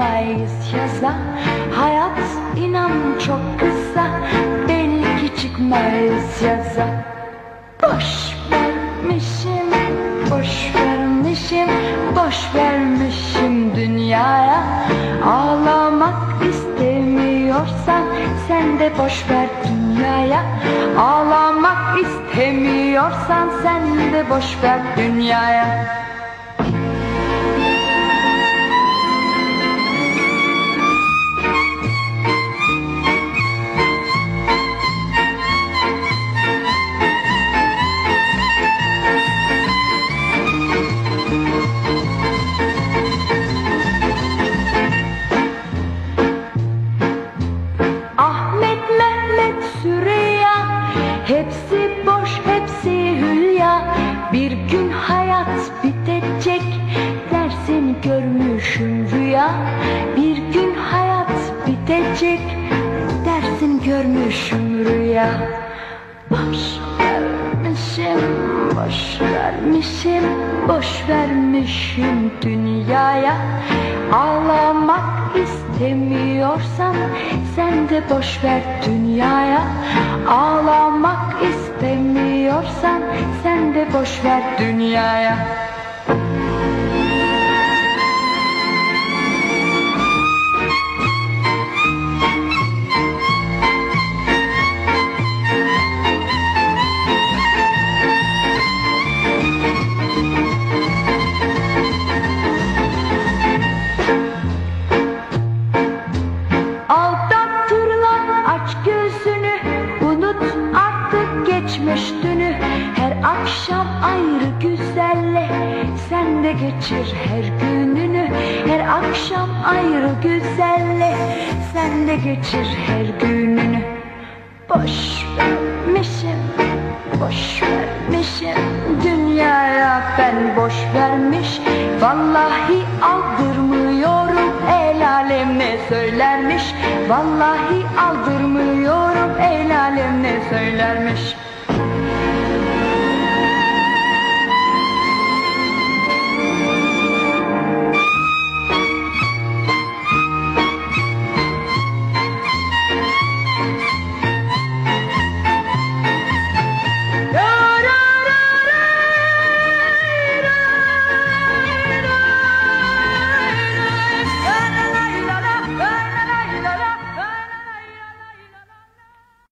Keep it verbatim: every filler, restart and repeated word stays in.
çıkmayız yaza. Hayat inan çok kısa, belki çıkmayız yaza. Boş vermişim, boş vermişim, boş vermişim dünyaya. Ağlamak istemiyorsan sen de boş ver dünyaya. Ağlamak istemiyorsan sen de boş ver dünyaya. Ahmet, Mehmet, Süreyya, hepsi boş, hepsi hülya. Bir gün hayat bitecek, dersin görmüşüm rüya. Bir gün hayat bitecek, dersin görmüşüm rüya. Boş vermişim, boş vermişim, boş vermişim dünyaya. Ağlamak istemiyorsan sen de boş ver dünyaya. Ağlamak istemiyorsan sen de boş ver dünyaya. Geçmiş dünü, her akşam ayrı güzelle sen de geçir her gününü. Her akşam ayrı güzelle sen de geçir her gününü. Boş vermişim, boş vermişim dünyaya ben boş vermiş. Vallahi aldırmıyorum, el alem ne söylermiş. Vallahi aldırmıyorum, el alem ne söylermiş.